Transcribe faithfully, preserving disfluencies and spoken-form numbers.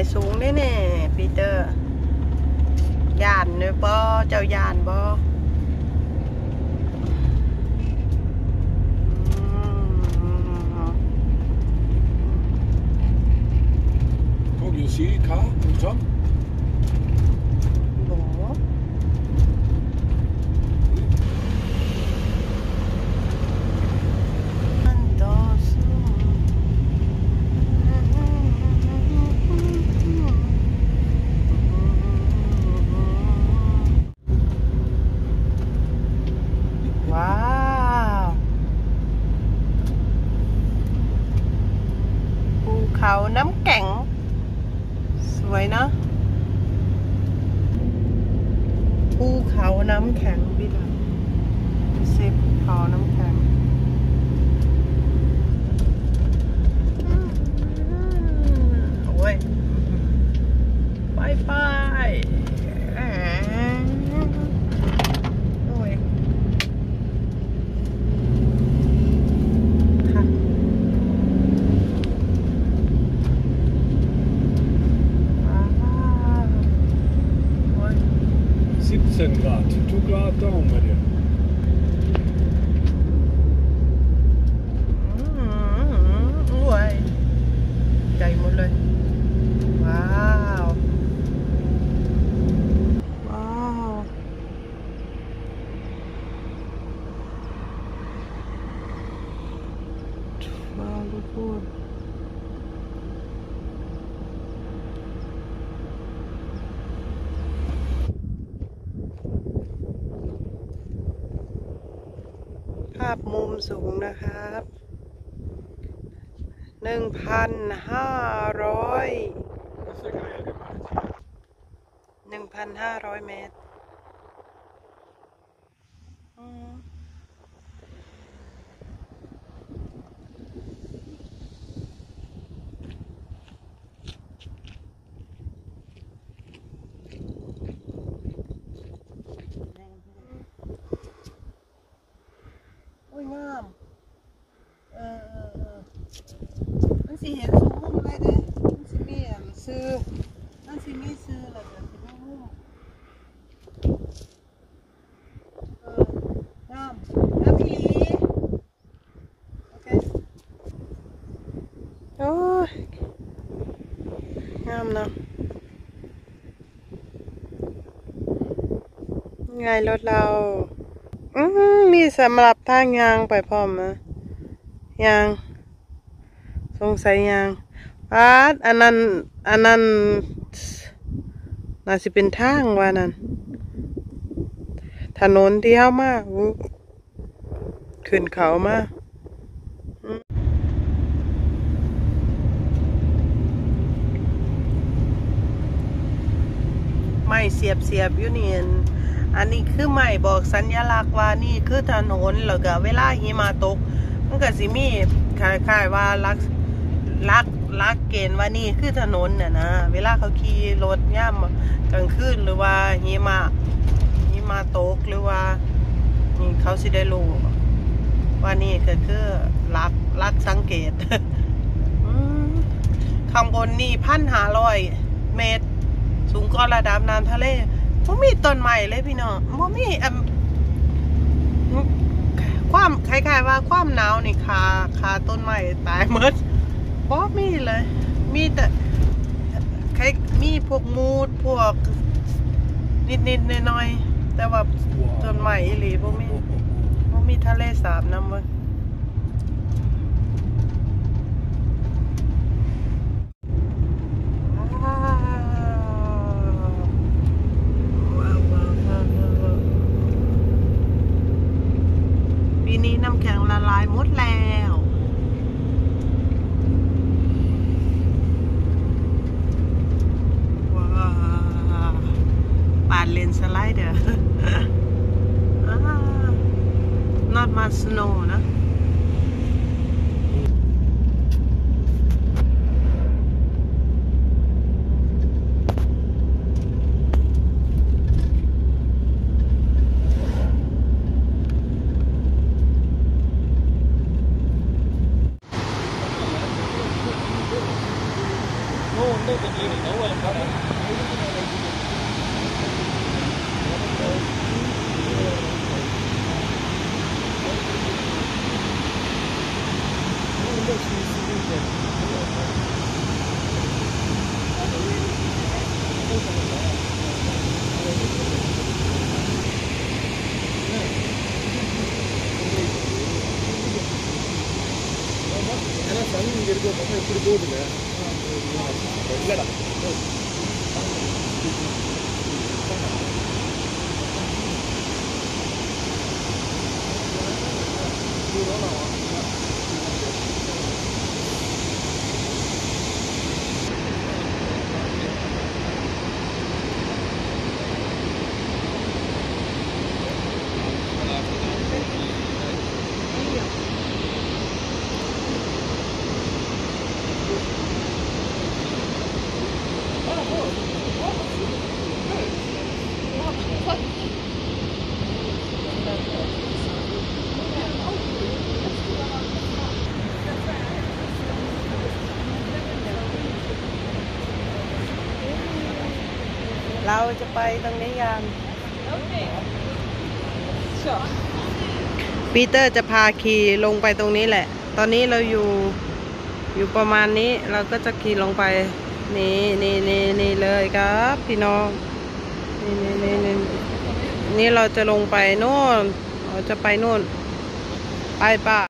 สูงแน่ๆปีเตอร์ย่านเนอะบ่เจ้าย่านบ่ Oh, you see car on top? โหมันต่อสู้ว้าวภูเขาน้ำแข็งสวยเนาะภูเขาน้ำแข็งพี่ดาเซฟภูเขาน้ำแข็งโอ้ยไปไปโอ้ยค่ะ siebzehn Grad, two Grad down bei dir. โอ้ยใจหมดเลยว้าวว้าวว้าวทุกคนภาพมุมสูงนะครับหนึ่งพันห้าร้อยหนึ่งพันห้าร้อยเมตรโอ้ยงามเออเออเออมันสิเห็นสมมุมอะไรเด้มันสิมีอ่ะซื้อมันสิมีซื้อแล้วก็สิมีมุมเอองามงามอีหลีโอเคโอ้ยงามเนาะไงรถเราอืมมีสำหรับทางยางไปพร้อมนะยางสงสัยยางปาดอันนั้นอันนั้นน่าจะเป็นทางว่านั่นถนนที่เข้ามาขึ้นเขามาไม่เสียบเสียบอยู่นี่อันนี้คือไม่บอกสัญลักษณ์ว่านี่คือถนนแล้วก็เวลาหิมะตกมันก็สิมีคล้ายๆว่าลักลักลักเกณฑ์ว่านี่คือถนนน่ะนะเวลาเขาขี่รถย่ำกลางคืนหรือว่าหิมะหิมะตกหรือว่านี่เขาสิได้รู้ว่านี่ก็คือลักลักสังเกตข้างบนนี่พันห้าร้อยเมตรสูงกว่าระดับน้ำทะเลบ่มีต้นไม้เลยพี่น้องบ่มีความคล้ายๆว่าความหนาวนี่คาคาต้นไม้ตายหมดบ่มีเลยมีแต่คล้ายมีพวกมูดพวกนิดๆหน่อยๆแต่ว่าต้นไม้อีหลีบ่มีบ่มีทะเลสาบนำเว้ยปีนี้น้ำแข็งละลายหมดแล้วว้าวปาดเลนสไลเดอร์ not much snow นะ இங்க இருக்க பக்கம் இப்படி போகுதுங்க இல்லடா เราจะไปตรงนี้กันปีเตอร์จะพาขี่ลงไปตรงนี้แหละตอนนี้เราอยู่อยู่ประมาณนี้เราก็จะขี่ลงไปนี่นี่นี่นี่เลยครับพี่น้องนี่นี่นี่นี่นี่เราจะลงไปโน่นเราจะไปโน่นไปป่ะ